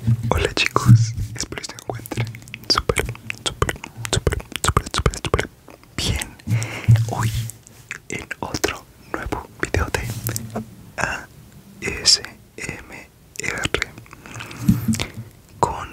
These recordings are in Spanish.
Hola chicos, espero que se encuentren súper bien. Hoy en otro nuevo video de ASMR con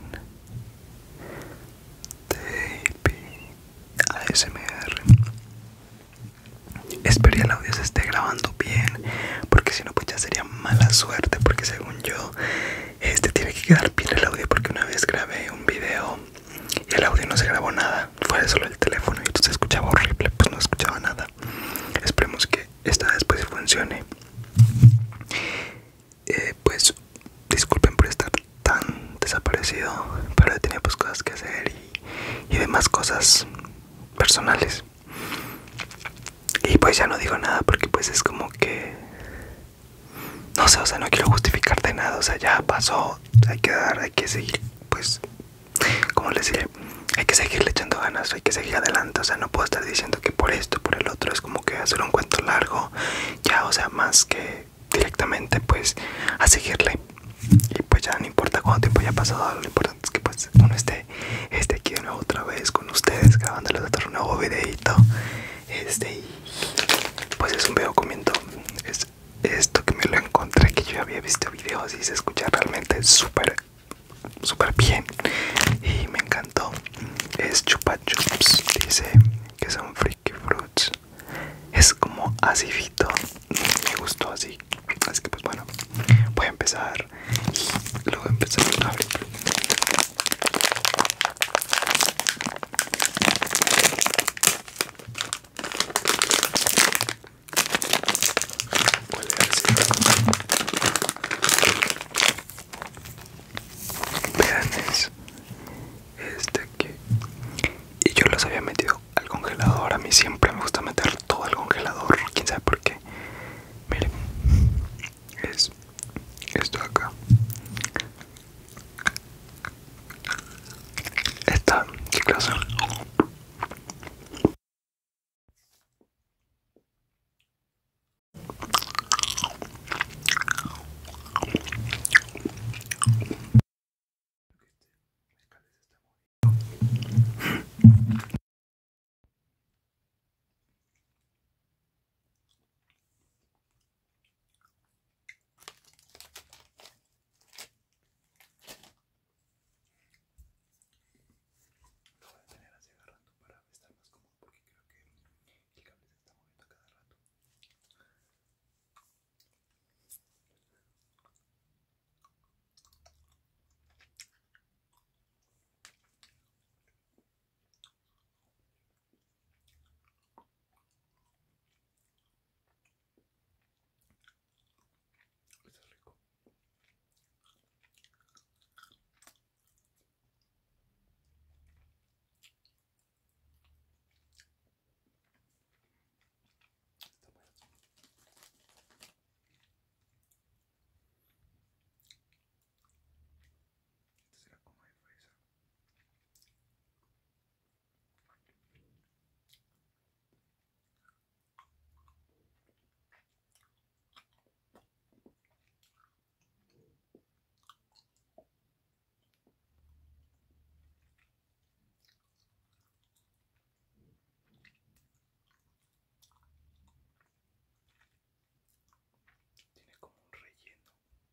Davey ASMR. Espero que el audio se esté grabando bien, porque si no pues ya sería mala suerte, porque según yo tiene que quedar bien el audio, porque una vez grabé un video y el audio no se grabó nada, fue solo el teléfono y entonces se escuchaba horrible, pues no escuchaba nada. Esperemos que esta vez pues funcione. Pues disculpen por estar tan desaparecido, pero tenía pues cosas que hacer y demás cosas personales. Y pues ya no digo nada porque pues es como que no sé, o sea, no quiero justificarte nada, o sea, ya pasó, hay que seguir, pues, como les diré, hay que seguirle echando ganas, hay que seguir adelante, o sea, no puedo estar diciendo que por esto, por el otro, es como que hacer un cuento largo, ya, o sea, más que directamente, pues, a seguirle. Y pues ya no importa cuánto tiempo haya pasado, lo importante es que pues uno esté aquí de nuevo otra vez con ustedes, grabándoles otro nuevo videito, y pues es un video comiendo, es esto que me lo encontré, que yo había visto videos y se escucha realmente súper bien y me encantó. Es Chupa Chups, dice que son Freaky Fruits, es como acidito, me gustó así, así que pues bueno, voy a empezar y luego empezar a abrir. Vean es que y yo los había metido al congelador. A mí siempre me gusta meter todo al congelador, quién sabe por qué. Miren, es esto de acá. Esta, ¿qué clase? Tiene como un relleno.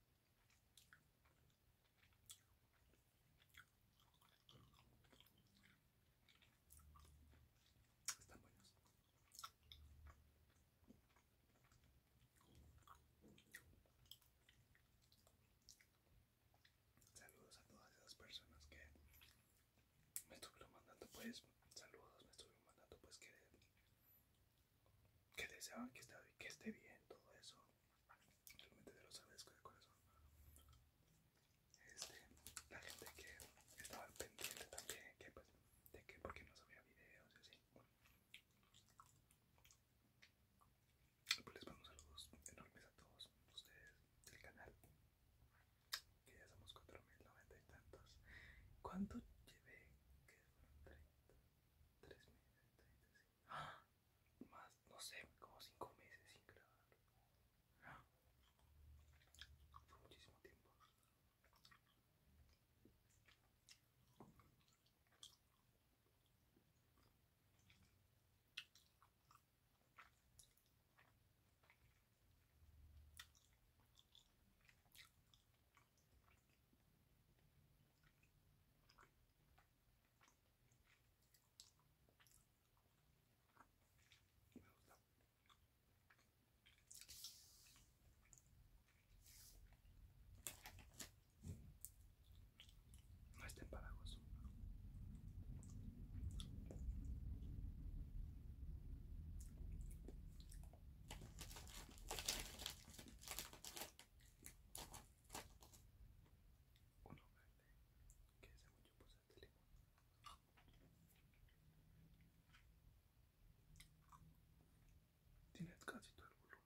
Están buenos. Saludos a todas esas personas que me estuvieron mandando pues saludos, me estuvieron mandando pues que deseaban que esté bien, todo eso. Realmente te lo agradezco de corazón. La gente que estaba pendiente también, que pues, de que porque no subía videos y así. Pues les mando saludos enormes a todos ustedes del canal, que ya somos 4090 y tantos. ¿Cuánto llevé? ¿Qué fueron 3 meses, 30, ¡ah! Más, no sé, como 5 meses sin grabar. ¡Ah! Fue muchísimo tiempo. casi todo el volumen.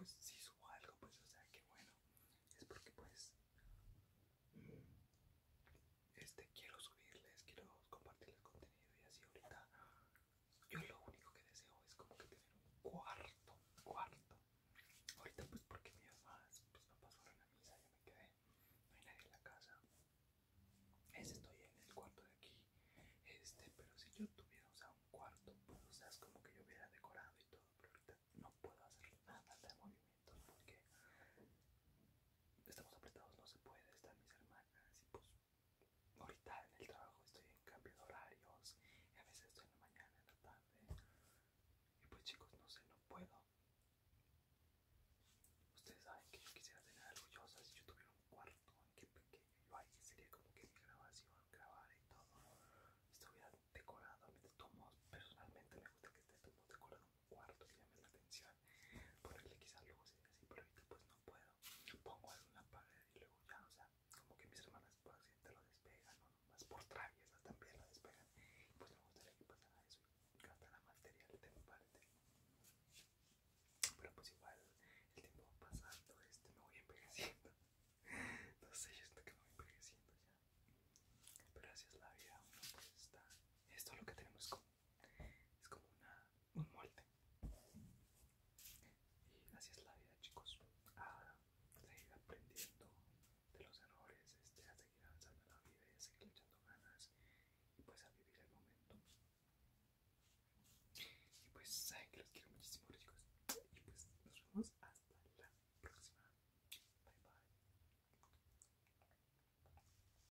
pues sí,